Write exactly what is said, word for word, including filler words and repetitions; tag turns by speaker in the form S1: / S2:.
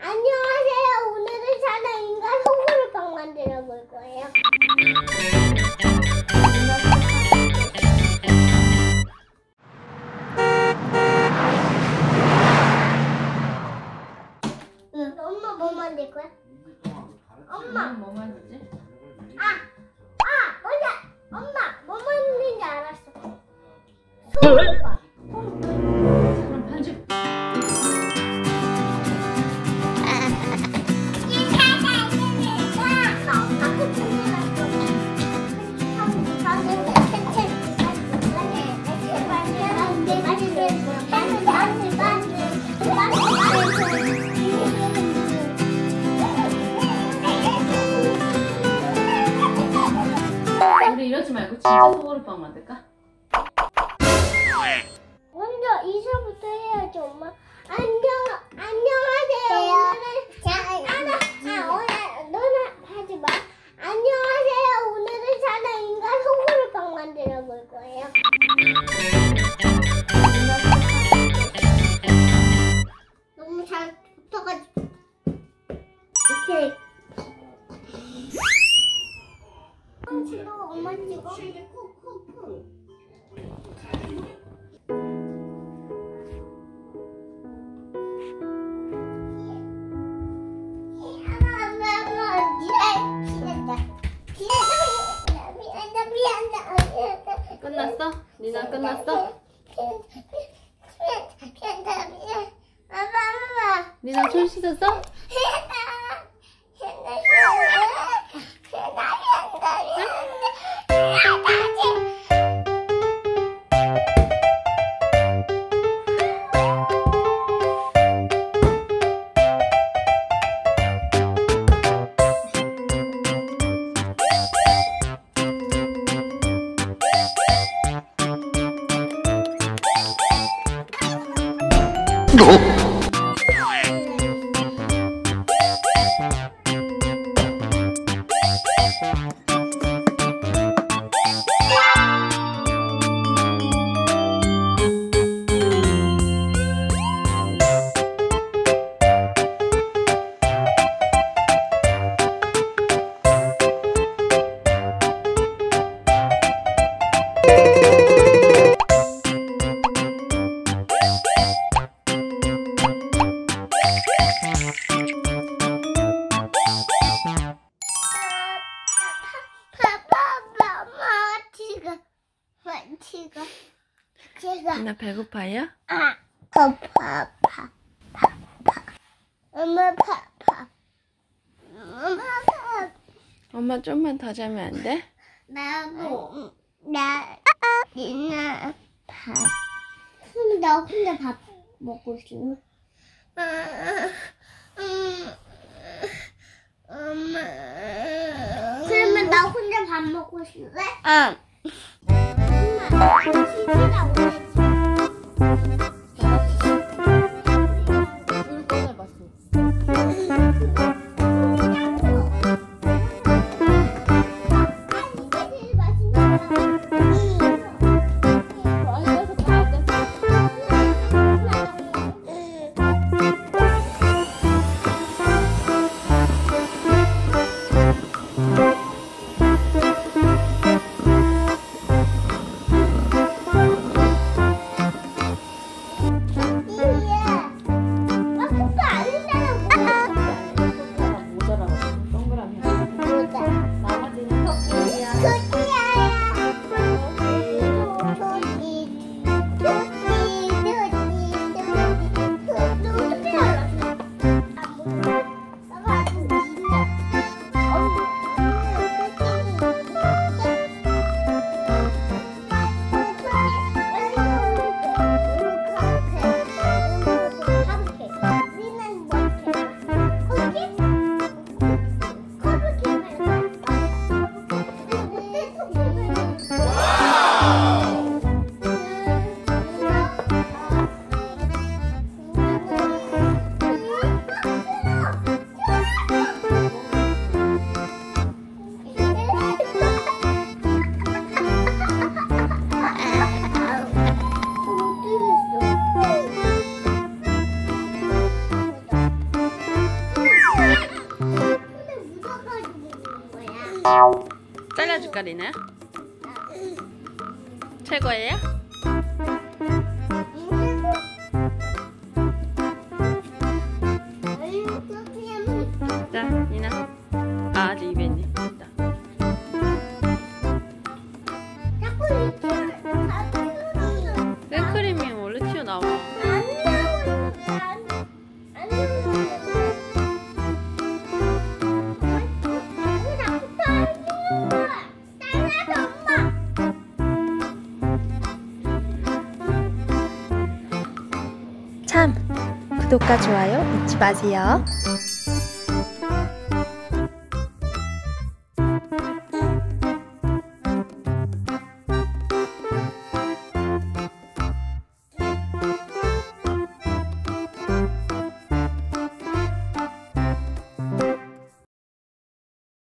S1: 안녕하세요. 오늘은 사는 인간 소금빵 만들어 볼 거예요. 응, 엄마 뭐 만들 거야? 엄마
S2: 뭐 만들지?
S1: 아, 아, 맞아. 엄마 뭐 만드는지 알았어. 소금빵.
S2: 그럼 편집. 우리 이러지 말고 진짜 소금빵 만들까?
S1: 먼저 인사부터 해야지, 엄마. 안녕, 안녕하세요. 오늘은 자, 아, 아, 오늘 너는 하지 마. 안녕하세요. 오늘은 사는 인간 소금빵 만들어 볼 거예요. 너무 잘 붙어가지고. 오케이. 찍어, 엄마 찍어.
S2: 끝났어? 니나 끝났어? 니나 손 씻었어? 니나 배고파요?
S1: 아, 파파, 파, 파, 파. 엄마 파파. 엄마 파.
S2: 엄마 좀만 더 자면 안 돼?
S1: 나도 나 니나 밥. 근데 나 혼자 밥 먹고 싶어. 음, 엄마. 그러면 나 혼자 밥 먹고 싶을래? 응. 엄마, 같이 쉬라고.
S2: 물 꺼내봤어.
S3: 잘라줄까 리나야? 최고예요? 자 리나. 아 아직 입에 있네. 됐다. 생크림이 원래 튀어나와.
S4: 참! 구독과 좋아요 잊지 마세요.